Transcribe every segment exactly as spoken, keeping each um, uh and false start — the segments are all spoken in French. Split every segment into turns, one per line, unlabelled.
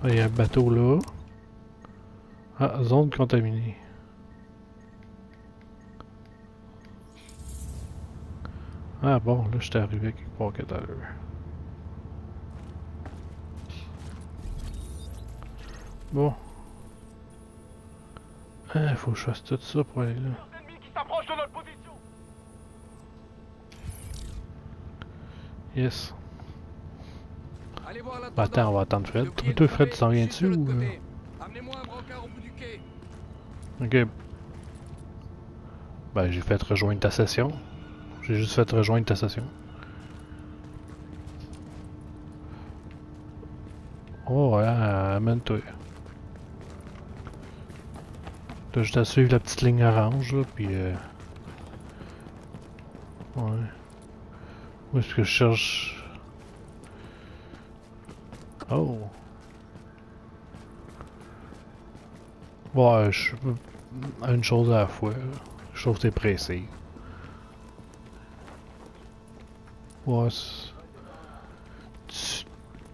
Ah, il y a un bateau là. Ah, zone contaminée. Ah bon, là j'étais arrivé quelque part que t'as l'heure. Bon. Ah, faut que je fasse tout ça pour aller là. Yes. Bah, attends, on va attendre Fred. Toi, toi Fred, tu t'en viens dessus ou... Euh...
Amenez-moi un brancard au bout du quai.
Ok. Ben, j'ai fait rejoindre ta session. J'ai juste fait rejoindre ta session. Oh ouais, amène-toi. T'as juste à suivre la petite ligne orange, là, puis euh... ouais. Où est-ce que je cherche... Oh! Ouais, je... une chose à la fois. Je trouve que t'es pressé. Ouais, tu...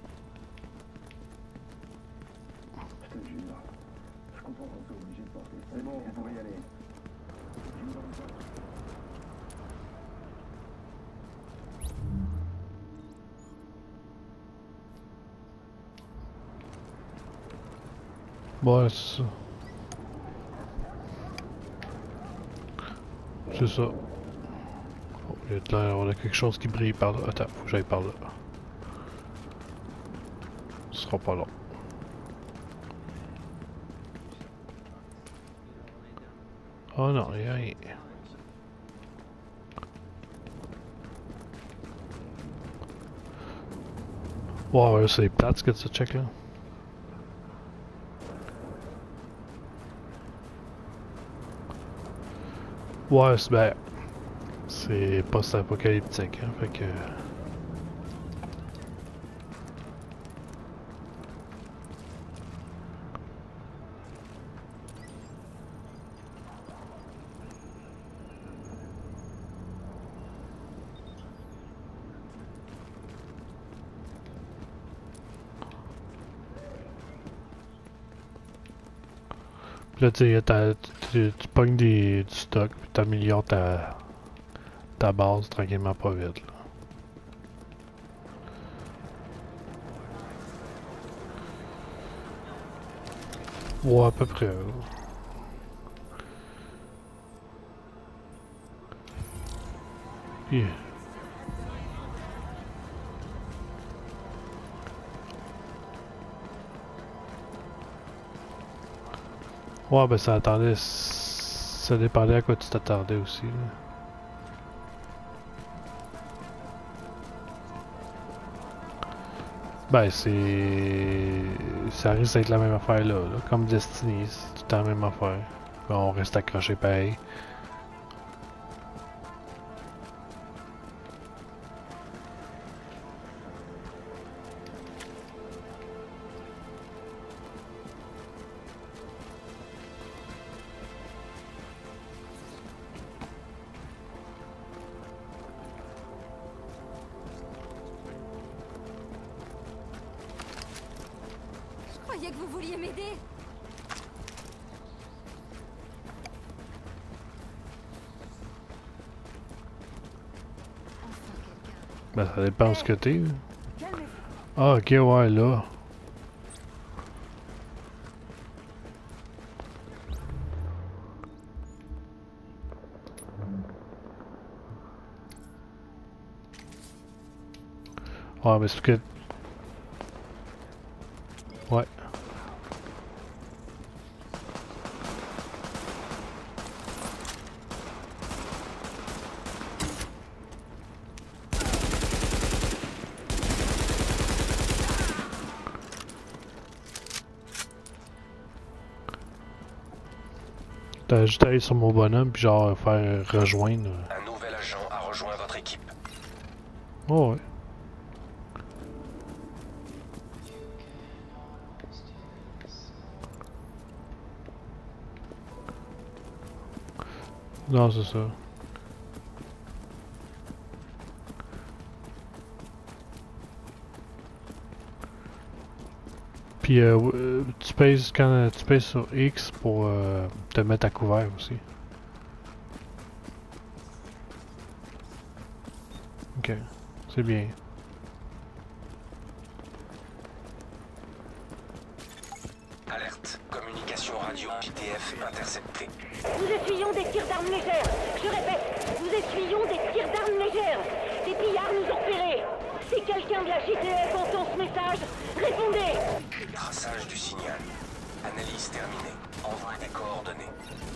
Ouais, c'est ça. C'est ça. Oh, il y a de l'air d'avoir quelque chose qui brille par là. Attends, faut que j'aille par là. Ce sera pas long. Oh non, il y a rien. Ouais, c'est plate ce que tu check là. Ouais, c'est ben... c'est post-apocalyptique, hein, fait que... Là, tu sais, tu, tu pognes des, du stock, puis t'améliores ta, ta base tranquillement pas vite, là. Ouais, à peu près, là. Yeah. Ouais, ben ça attendait... Ça dépendait à quoi tu t'attendais aussi, là. Ben, c'est... Ça risque d'être la même affaire là, là. Comme Destiny, c'est tout le temps la même affaire. On reste accroché pareil.
Je croyais que vous vouliez m'aider.
Ben, ça dépend où ce que t'es, là. Ah, ok, ouais, là. Ah, mais c'est que... Ouais. T'as juste à aller sur mon bonhomme, puis genre faire rejoindre.
Un nouvel agent a rejoint votre équipe.
Oh, ouais. Non, c'est ça. Puis euh, euh, tu pèses quand tu pèses sur X pour euh, te mettre à couvert aussi. Ok, c'est bien.
Alerte. Communication radio J T F interceptée.
Nous essuyons des tirs d'armes légères. Je répète, nous essuyons des tirs d'armes légères. Des pillards nous ont repérés. Si quelqu'un de la J T F entend ce message, répondez.
Traçage du signal. Analyse terminée. Envoi des coordonnées.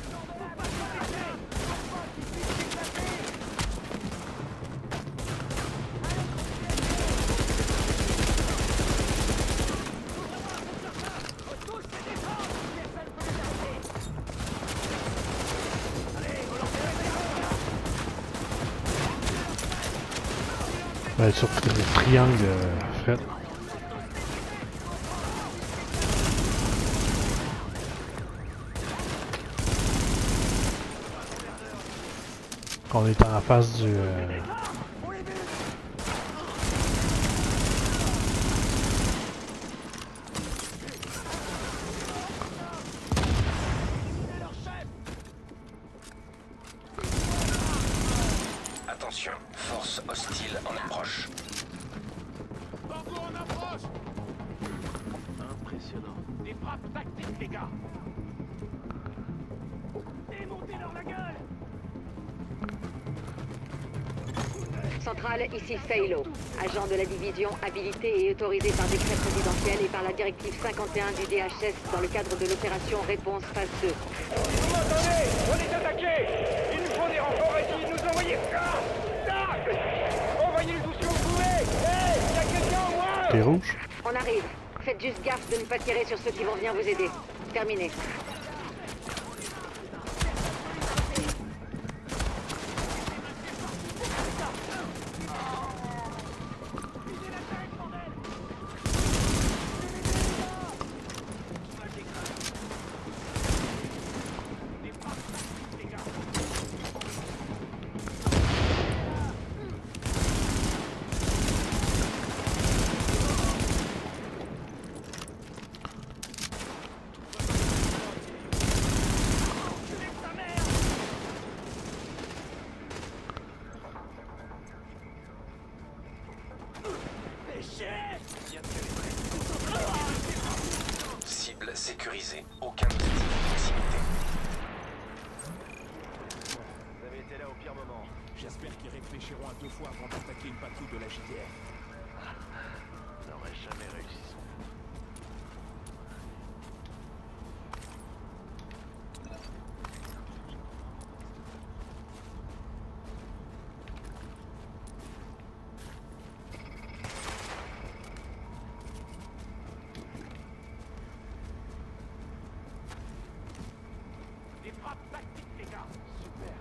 Ouais, sur le triangle, euh, Fred. On est en face du... Euh...
Attention, force hostile en approche.
Banco en approche.
Impressionnant.
Des frappes tactiques, les gars. Démontez-leur la gueule.
Centrale, ici Faylo, agent de la division habilité et autorisé par décret présidentiel et par la directive cinquante et un du D H S dans le cadre de l'opération Réponse Phase deux.
Vous m'entendez? On est attaqués. Il nous faut des renforts ici. Nous envoyer. Ah, tac. Envoyez-les où si vous pouvez. Hé, hey, y a quelqu'un au moins?
T'es rouge?
On arrive. Faites juste gaffe de ne pas tirer sur ceux qui vont venir vous aider. Terminé.
Cible sécurisée. Aucun hostile de proximité.
Vous avez été là au pire moment.
J'espère qu'ils réfléchiront à deux fois avant d'attaquer une patrouille de la J T F.
On n'aurait jamais réussi son coup.
Des frappes tactiques, les gars.
Super.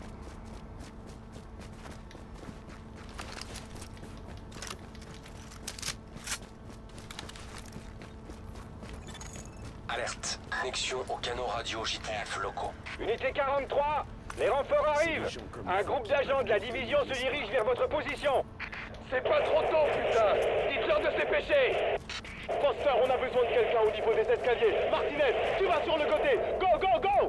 Alerte. Connexion aux canaux radio J T F locaux.
Unité quarante-trois, les renforts arrivent. Un groupe d'agents de la division se dirige vers votre position. C'est pas trop tôt, putain. Dites-leur de se dépêcher. Foster, on a besoin de quelqu'un au niveau des escaliers. Martinez, tu vas sur le côté. Go, go, go.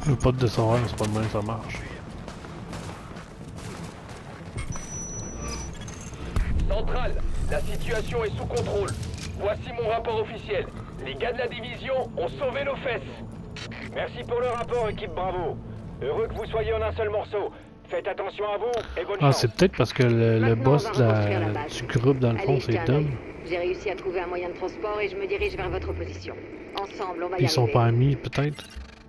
Je veux pas te décevoir, mais c'est pas de même que ça marche.
Centrale, la situation est sous contrôle. Voici mon rapport officiel. Les gars de la division ont sauvé nos fesses. Merci pour le rapport, équipe Bravo. Heureux que vous soyez en un seul morceau. Faites attention à vous et bonne
Ah,
chance.
c'est peut-être parce que le, le
Maintenant,
boss
on
de
va
la,
reconstruire la base.
du groupe, dans le fond,
Allez,
c'est
jetez un
Dom.
œil. J'ai réussi à trouver un moyen de transport et je me dirige vers votre position. Ensemble, on va y
Ils sont
arriver.
pas amis, peut-être.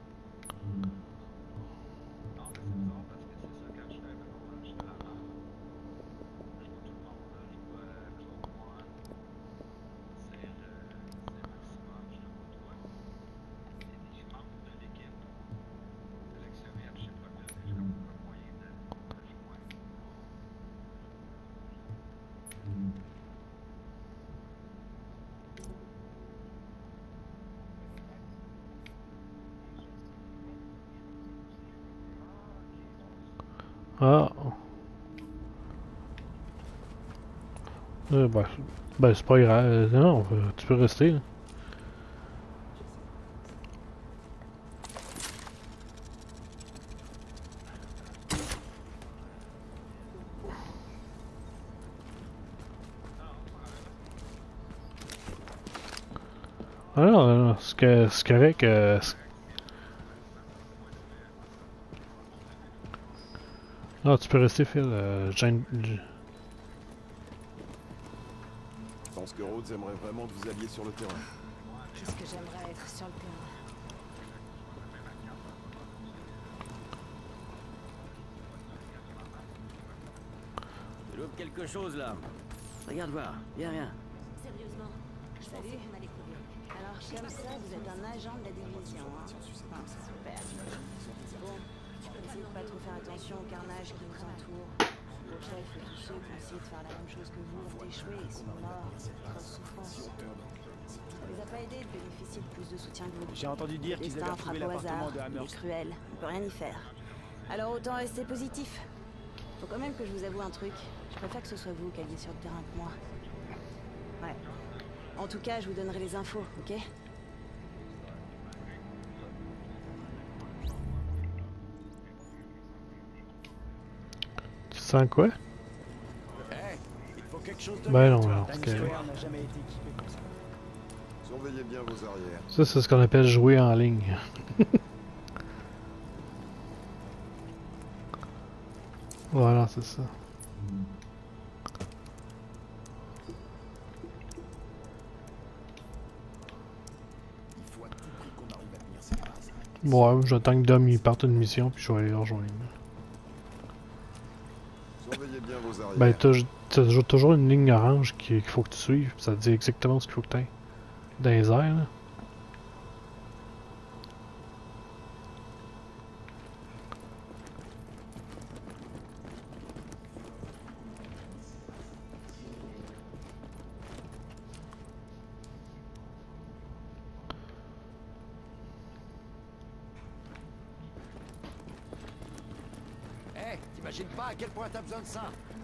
Ah. Euh, ben, ben c'est pas grave. Euh, Non, euh, tu peux rester. Là. Ah non, non, non, c'est que- c'est correct. Euh, c'est- non, tu peux rester, Phil. Euh, Jane- J-
Je pense que Rhodes aimerait vraiment que vous alliez sur le terrain.
Qu'est-ce que j'aimerais être sur le terrain.
Tu loupes quelque chose là. Regarde voir, viens, viens.
Sérieusement, je savais qu'on allait courir. Alors, comme ça, vous êtes un agent de la division, hein? Ah, super. Bon, essayez de pas trop faire attention au carnage qui vous entoure. Vos chefs et tous ceux qui ont essayé de faire la même chose que vous ont échoué et sont morts. Grosse souffrance. Ça les a pas aidés de bénéficier de plus de soutien que vous.
J'ai entendu dire
Le
qu'ils avaient
destin
retrouvé
frappe au
l'appartement
hasard.
de
Il est
Hammers.
cruel. On peut rien y faire. Alors autant rester positif. Faut quand même que je vous avoue un truc. Je préfère que ce soit vous qui alliez sur le terrain que moi. Ouais. En tout cas, je vous donnerai les infos, ok?
Tu sens quoi?
Hey, il faut quelque chose de
Ben
mieux,
non,
toi.
non,
Ta
c'est
mission
correct.
n'a jamais été équipée comme ça.
Surveillez bien vos arrières.
Ça, c'est ce qu'on appelle jouer en ligne. Voilà, c'est ça.
Il faut à tout prix qu'on arrive à tenir cette base.
Ouais, j'attends que Dom il parte une mission, puis je vais aller le rejoindre.
Surveillez bien vos arrières.
Ben, t'as t'as toujours une ligne orange qu'il qu'il faut que tu suives, puis ça te dit exactement ce qu'il faut que tu aies. Dans les airs, là.
Hey, t'imagines pas à quel point t'as besoin de ça?